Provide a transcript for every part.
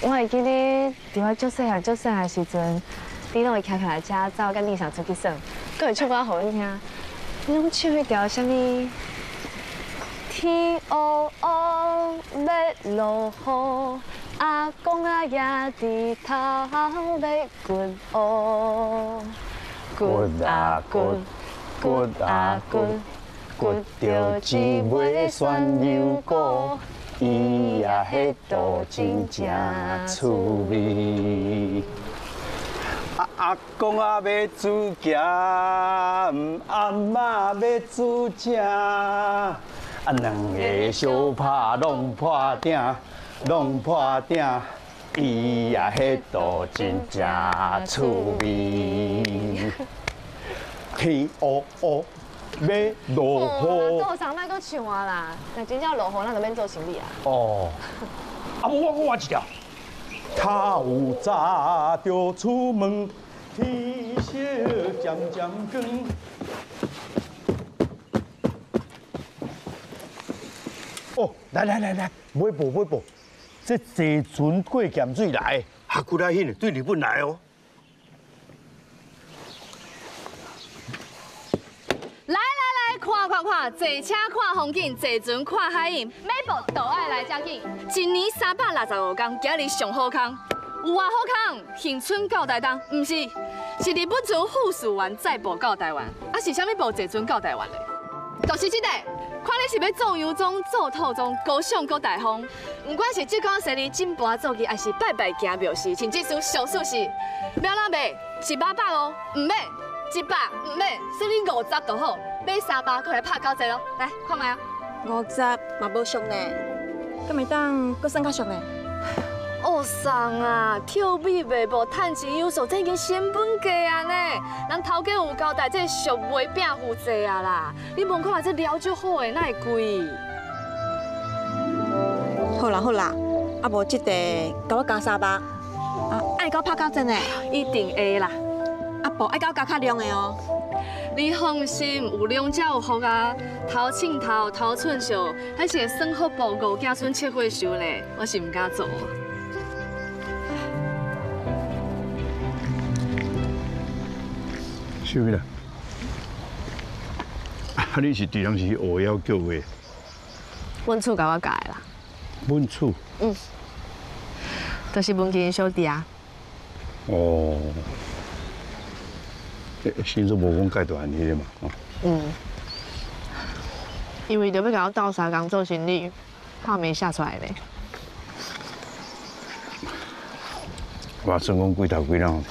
我会记得，伫我足细汉的时阵，你拢会徛来遮走，甲你上出去耍，佮会唱歌互阮听。你拢唱迄条啥物？天黑黑要落雨，阿公啊也伫头要滚乌。滚啊滚，滚啊滚，滚着一尾旋牛角。 伊呀，迄道真正趣味。 阿公啊要煮咸，阿妈要煮正，两个相拍拢破鼎，拢破鼎。伊呀，迄道真正趣味。天黑黑。 要落雨， 做啥莫搁唱啊啦？若真正落雨，咱就免做生理啊。 哦，啊无我换一条。透早就出门，天色渐渐光。哦，来，买步，这坐船过咸水来，下古来迄对日本来哦。 看，坐车看风景，坐船看海影，每步都爱来遮紧。一年365天，今日上好康，有偌好康，恒春到台东，唔是，是日本船富士湾载步到台湾，啊是啥物部坐船到台湾嘞？就是这个，看你是要做游中、做套中，高尚高大方。不管是浙江生理进步做技，还是拜拜行庙事，请技术上数是，秒啦卖是800哦，唔免100，唔免，算你50就好。 买300，过来拍9折咯！来看卖啊 ，50嘛无俗呢，敢会当搁算较俗呢？ 学送啊，跳米卖无趁钱有数，这已经成本价啊呢。人头家有交代，这俗卖饼负债啊啦。你问看这料足好的，哪会贵？ 好啦，啊无这个甲我加300，啊爱甲我拍9折呢？ 一定会啦。 啊无爱甲我加较量的哦。 你放心，有量才有福啊！头庆头，头寸寿，还是会算好报告，子孙7岁寿咧，我是唔敢做。 小妹啦，啊，你是对人是学晓叫话？ 阮厝甲我教的啦。 阮厝？ 就是文琪小弟啊。 哦。 先说无讲介大汉尼嘛， 因为着要甲我斗3工做生理，怕没下出来咧。 我算讲几头几人，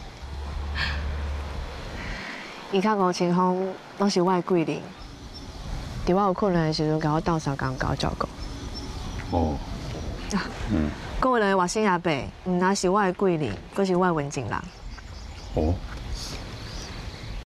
伊较5清风拢是我的贵人，伫我有困难的时阵，甲我斗3工，甲我照顾。 哦， 搁有两个外省阿伯，毋但是我的贵人，阁是我的文静人。 哦。